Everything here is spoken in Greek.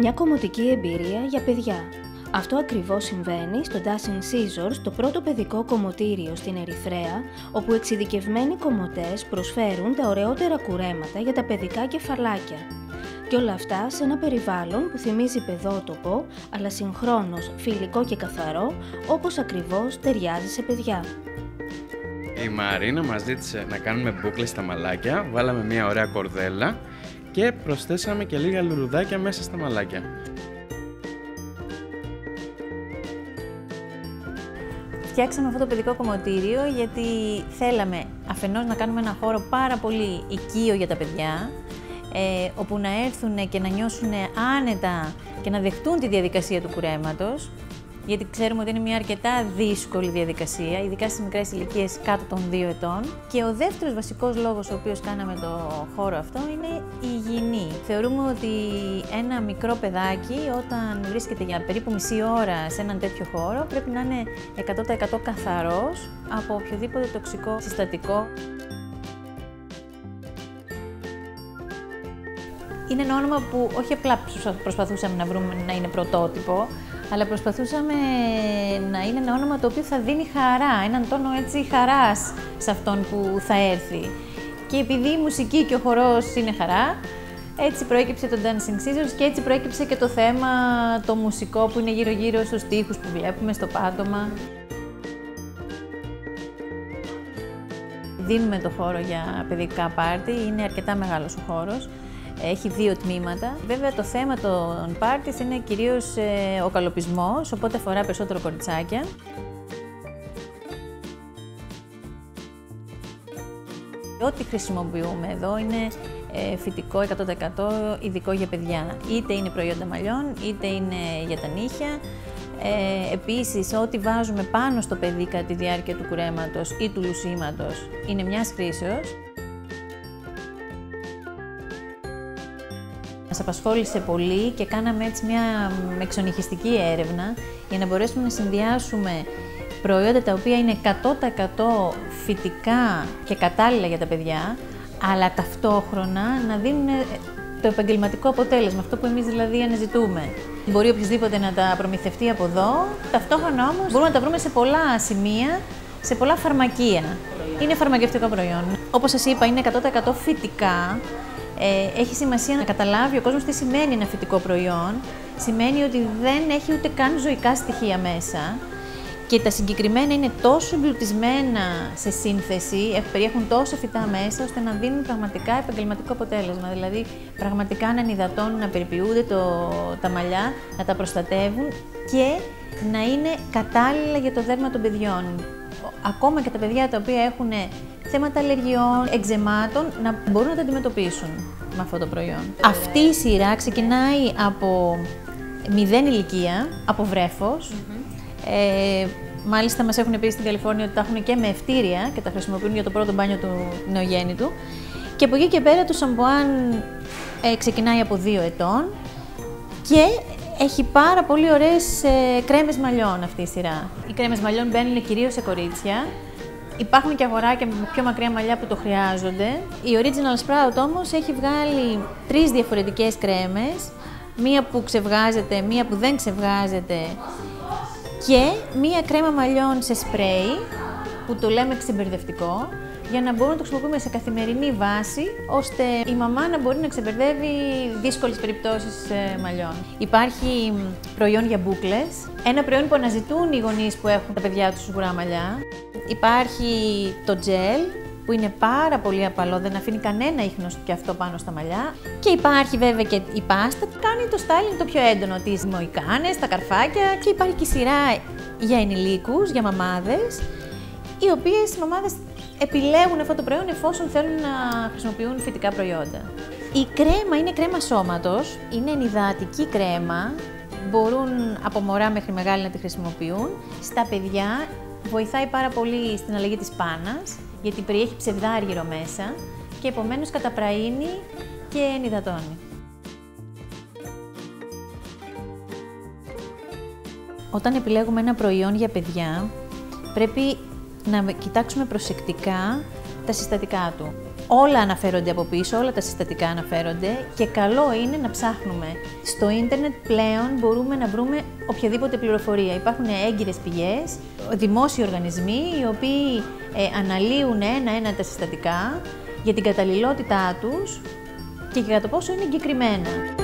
Μια κομμωτική εμπειρία για παιδιά. Αυτό ακριβώς συμβαίνει στο Dancing Scissors, το πρώτο παιδικό κομμωτήριο στην Ερυθρέα, όπου εξειδικευμένοι κομμωτές προσφέρουν τα ωραιότερα κουρέματα για τα παιδικά κεφαλάκια. Και όλα αυτά σε ένα περιβάλλον που θυμίζει παιδότοπο, αλλά συγχρόνως φιλικό και καθαρό, όπως ακριβώς ταιριάζει σε παιδιά. Η Μαρίνα μας ζήτησε να κάνουμε μπούκλες στα μαλάκια, βάλαμε μια ωραία κορδέλα και προσθέσαμε και λίγα λουλουδάκια μέσα στα μαλάκια. Φτιάξαμε αυτό το παιδικό κομμωτήριο γιατί θέλαμε αφενός να κάνουμε ένα χώρο πάρα πολύ οικείο για τα παιδιά, όπου να έρθουν και να νιώσουν άνετα και να δεχτούν τη διαδικασία του κουρέματος, γιατί ξέρουμε ότι είναι μια αρκετά δύσκολη διαδικασία, ειδικά στις μικρές ηλικίες κάτω των 2 ετών. Και ο δεύτερος βασικός λόγος ο οποίος κάναμε το χώρο αυτό είναι η υγιεινή. Θεωρούμε ότι ένα μικρό παιδάκι όταν βρίσκεται για περίπου μισή ώρα σε έναν τέτοιο χώρο πρέπει να είναι 100% καθαρός από οποιοδήποτε τοξικό συστατικό. Είναι ένα όνομα που όχι απλά προσπαθούσαμε να βρούμε να είναι πρωτότυπο, αλλά προσπαθούσαμε να είναι ένα όνομα το οποίο θα δίνει χαρά, έναν τόνο έτσι χαράς σε αυτόν που θα έρθει. Και επειδή η μουσική και ο χορός είναι χαρά, έτσι προέκυψε το Dancing Scissors και έτσι προέκυψε και το θέμα το μουσικό που είναι γύρω-γύρω στους τοίχους που βλέπουμε, στο πάτωμα. Δίνουμε το χώρο για παιδικά πάρτι, είναι αρκετά μεγάλος ο χώρος. Έχει 2 τμήματα. Βέβαια το θέμα των πάρτις είναι κυρίως ο καλοπισμός, οπότε αφορά περισσότερο κοριτσάκια. Ό,τι χρησιμοποιούμε εδώ είναι φυτικό 100% ειδικό για παιδιά. Είτε είναι προϊόντα μαλλιών, είτε είναι για τα νύχια. Επίσης, ό,τι βάζουμε πάνω στο παιδί κατά τη διάρκεια του κουρέματος ή του λουσίματος είναι μιας χρήσεως. Μας απασχόλησε πολύ και κάναμε έτσι μια εξονυχιστική έρευνα για να μπορέσουμε να συνδυάσουμε προϊόντα τα οποία είναι 100% φυτικά και κατάλληλα για τα παιδιά, αλλά ταυτόχρονα να δίνουν το επαγγελματικό αποτέλεσμα, αυτό που εμείς δηλαδή αναζητούμε. Μπορεί οποιοδήποτε να τα προμηθευτεί από εδώ, ταυτόχρονα όμως μπορούμε να τα βρούμε σε πολλά σημεία, σε πολλά φαρμακεία. Είναι φαρμακευτικό προϊόν. Όπως σας είπα, είναι 100% φυτικά. Έχει σημασία να καταλάβει ο κόσμος τι σημαίνει ένα φυτικό προϊόν. Σημαίνει ότι δεν έχει ούτε καν ζωικά στοιχεία μέσα και τα συγκεκριμένα είναι τόσο εμπλουτισμένα σε σύνθεση, περιέχουν τόσο φυτά μέσα, ώστε να δίνουν πραγματικά επαγγελματικό αποτέλεσμα. Δηλαδή, πραγματικά να ενυδατώνουν, να περιποιούνται τα μαλλιά, να τα προστατεύουν και να είναι κατάλληλα για το δέρμα των παιδιών. Ακόμα και τα παιδιά τα οποία έχουν θέματα αλλεργιών, εκζεμάτων, να μπορούν να τα αντιμετωπίσουν με αυτό το προϊόν. Αυτή η σειρά ξεκινάει από 0 ηλικία, από βρέφος. Μάλιστα μας έχουν πει στην Καλιφόρνια ότι τα έχουν και με ευτήρια και τα χρησιμοποιούν για το πρώτο μπάνιο του νεογέννητου. Και από εκεί και πέρα το σαμπουάν ξεκινάει από 2 ετών και έχει πάρα πολύ ωραίες κρέμες μαλλιών αυτή η σειρά. Οι κρέμες μαλλιών μπαίνουν κυρίως σε κορίτσια. Υπάρχουν και αγοράκια με πιο μακριά μαλλιά που το χρειάζονται. Η Original Sprout όμως έχει βγάλει 3 διαφορετικές κρέμες. Μία που ξεβγάζεται, μία που δεν ξεβγάζεται και μία κρέμα μαλλιών σε σπρέι που το λέμε ξεμπερδευτικό, για να μπορούμε να το χρησιμοποιούμε σε καθημερινή βάση, ώστε η μαμά να μπορεί να ξεμπερδεύει δύσκολες περιπτώσεις μαλλιών. Υπάρχει προϊόν για μπούκλες, ένα προϊόν που αναζητούν οι γονείς που έχουν τα παιδιά τους σγουρά μαλλιά. Υπάρχει το gel, που είναι πάρα πολύ απαλό, δεν αφήνει κανένα ίχνος και αυτό πάνω στα μαλλιά. Και υπάρχει βέβαια και η πάστα που κάνει το styling το πιο έντονο, τις μοϊκάνες, τα καρφάκια. Και υπάρχει και η σειρά για ενηλίκους, για μαμάδες, οι οποίες οι μαμάδες επιλέγουν αυτό το προϊόν εφόσον θέλουν να χρησιμοποιούν φυτικά προϊόντα. Η κρέμα είναι κρέμα σώματος, είναι ενυδατική κρέμα, μπορούν από μωρά μέχρι μεγάλη να τη χρησιμοποιούν. Στα παιδιά βοηθάει πάρα πολύ στην αλλαγή της πάνας, γιατί περιέχει ψευδάργυρο μέσα και επομένως καταπραίνει και ενυδατώνει. Όταν επιλέγουμε ένα προϊόν για παιδιά, πρέπει να κοιτάξουμε προσεκτικά τα συστατικά του. Όλα αναφέρονται από πίσω, όλα τα συστατικά αναφέρονται και καλό είναι να ψάχνουμε. Στο ίντερνετ πλέον μπορούμε να βρούμε οποιαδήποτε πληροφορία. Υπάρχουν έγκυρες πηγές, δημόσιοι οργανισμοί, οι οποίοι αναλύουν ένα-ένα τα συστατικά για την καταλληλότητά τους και για το πόσο είναι εγκεκριμένα.